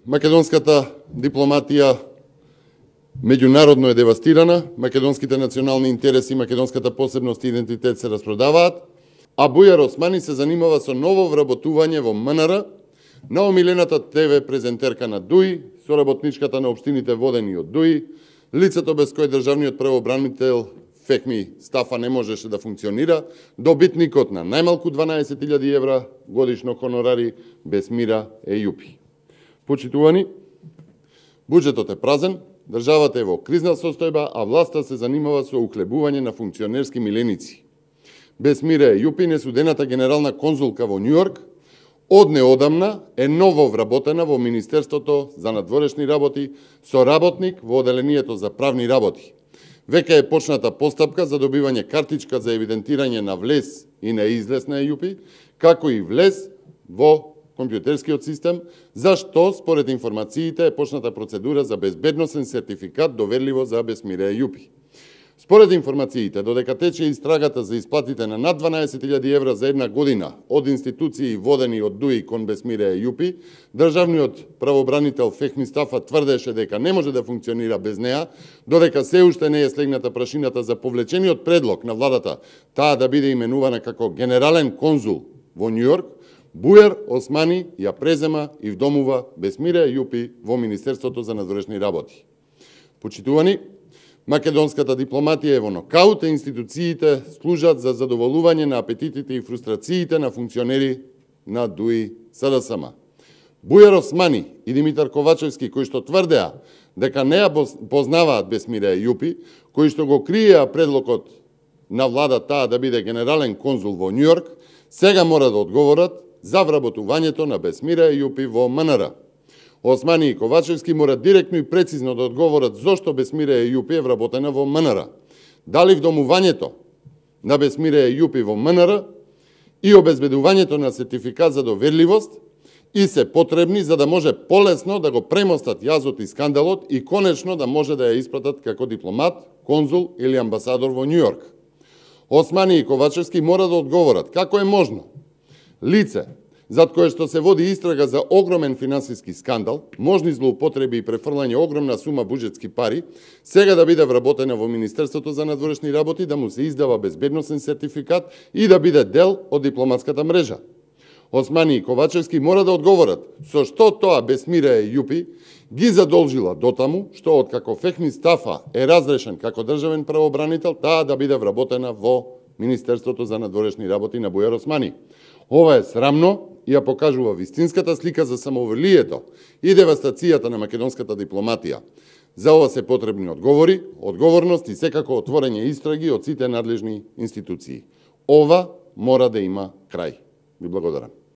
македонската дипломатија меѓународно е девастирана, македонските национални интереси, македонската посебност и идентитет се распродаваат, а Бујар Османи се занимава со ново вработување во МНР на омилената ТВ презентерка на ДУИ, со работничката на општините водени од ДУИ, лицето без кој државниот правобранител Фехми Стафа не можеше да функционира, добитникот на најмалку 12.000 евра годишно хонорари Бесмира Ејупи. Почитувани, буџетот е празен, државата е во кризна состојба, а власта се занимава со уклебување на функционерски миленици. Бесмира Ејупи, несудената генерална конзулка во Њујорк, од неодамна е ново вработена во Министерството за надворешни работи со работник во Оделението за правни работи. Веќе е почната постапка за добивање картичка за евидентирање на влез и на излез на Ејупи, како и влез во компјутерскиот систем, зашто, според информациите, е почната процедура за безбедносен сертификат доверливо за Бесмира Ејупи. Според информациите, додека тече истрагата за исплатите на над 12.000 евра за една година од институции водени од ДУИ кон Бесмира Ејупи, државниот правобранител Фехми Стафа тврдеше дека не може да функционира без неа, додека се уште не е слегната прашината за повлечениот предлог на владата таа да биде именувана како генерален конзул во Њујорк, Бујар Османи ја презема и вдомува Бесмира Ејупи во Министерството за надворешни работи. Почитувани, македонската дипломатија е во нокаут, институциите служат за задоволување на апетитите и фрустрациите на функционери на ДУИ СДСМ. Бујар Османи и Димитар Ковачевски, кои што тврдеа дека не ја познаваат Бесмира Ејупи, кои што го криеа предлогот на влада таа да биде генерален конзул во Њујорк, сега мора да одговорат за вработувањето на Бесмира Ејупи во МНР. Османи и Ковачевски мора директно и прецизно да одговорат зошто Бесмира Ејупи е вработена во МНР. Дали вдомувањето на Бесмира Ејупи во МНР и обезбедувањето на сертификат за доверливост и се потребни за да може полесно да го премостат јазот и скандалот и конечно да може да ја испратат како дипломат, конзул или амбасадор во Њујорк. Османи и Ковачевски мора да одговорат како е можно лице зад кое што се води истрага за огромен финансиски скандал, можни злоупотреби и префрлање огромна сума буџетски пари, сега да биде вработена во Министерството за надворешни работи, да му се издава безбедносен сертификат и да биде дел од дипломатската мрежа. Османи и Ковачевски мора да одговорат со што тоа Бесмира Ејупи ги задолжила дотаму, што откако Фехми Стафа е разрешен како државен правобранител, таа да биде вработена во Министерството за надворешни работи на Бујар Османи. Ова е срамно и ја покажува вистинската слика за самоволието и девастацијата на македонската дипломатија. За ова се потребни одговори, одговорност и секако отворење истраги од сите надлежни институции. Ова мора да има крај. Ви благодарам.